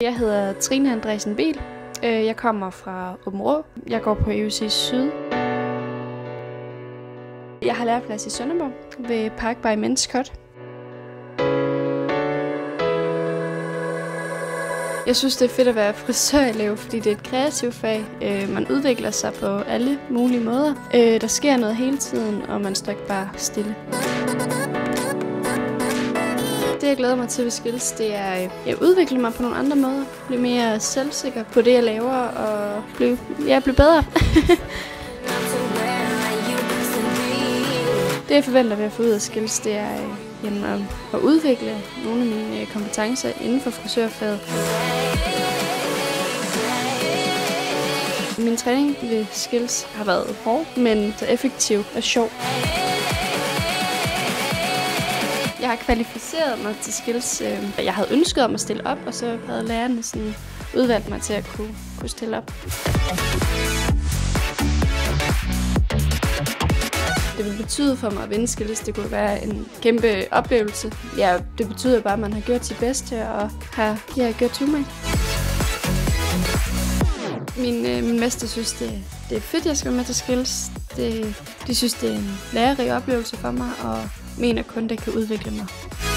Jeg hedder Trine Andresen Biel. Jeg kommer fra Aabenraa. Jeg går på EUC Syd. Jeg har læreplads i Sønderborg ved Park by Men's Cut. Jeg synes, det er fedt at være frisørelev, fordi det er et kreativt fag. Man udvikler sig på alle mulige måder. Der sker noget hele tiden, og man står ikke bare stille. Det, jeg glæder mig til ved Skills, det er at udvikle mig på nogle andre måder. Blive mere selvsikker på det, jeg laver, og blive bedre. Det, jeg forventer ved at få ud af Skills, det er at udvikle nogle af mine kompetencer inden for frisørfaget. Min træning ved Skills har været hård, men så effektiv og sjov. Jeg har kvalificeret mig til Skills. Jeg havde ønsket om at stille op, og så havde lærerne sådan udvalgt mig til at kunne stille op. Det vil betyde for mig at vinde Skills. Det kunne være en kæmpe oplevelse. Ja, det betyder bare, at man har gjort sit bedste og har gjort til mig. Min mester synes, det er fedt, at jeg skal være med til Skills. De synes, det er en lærerig oplevelse for mig, og mener kun, det kan udvikle mig.